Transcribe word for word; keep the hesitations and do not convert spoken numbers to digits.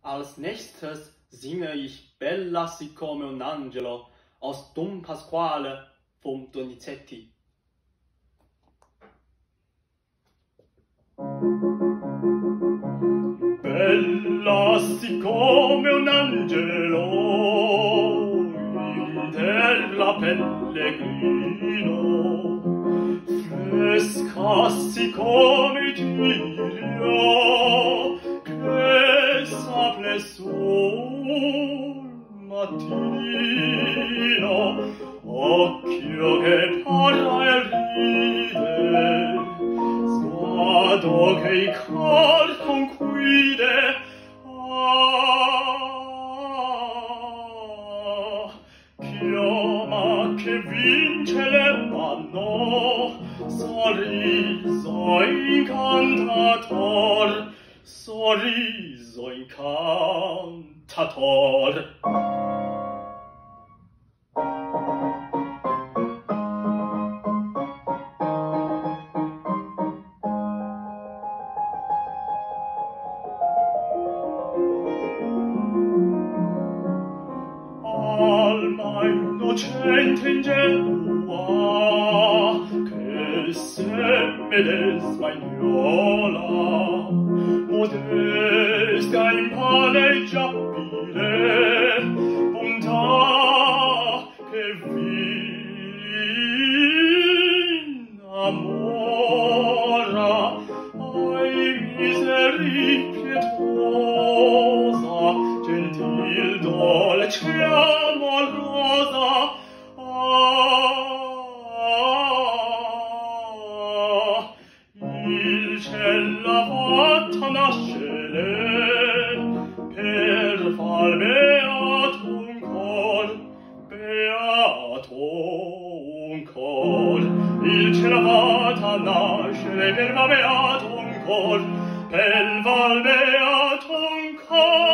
Als nächstes singe ich Bella siccome un angelo aus Don Pasquale vom Donizetti. Bella siccome un angelo in terra pellegrino, fresca siccome giglio che s'apre sul mattino, occhio che parla e ride, sguardo che il cor conquide. Ah, chiama che vince l'ermanno, sorriso incantator, sorriso incantator. Alma innocente ingenua che seme del spagnola, modesta impalleggiabile, bontà che v'innamora, ai miseri pietosa, gentil dolce amorosa. Ah, il ciel l'ha fatta nascere per far beato un cor, beato un cor. Il ciel l'ha fatta nascere per far beato un cor, per far beato un cor.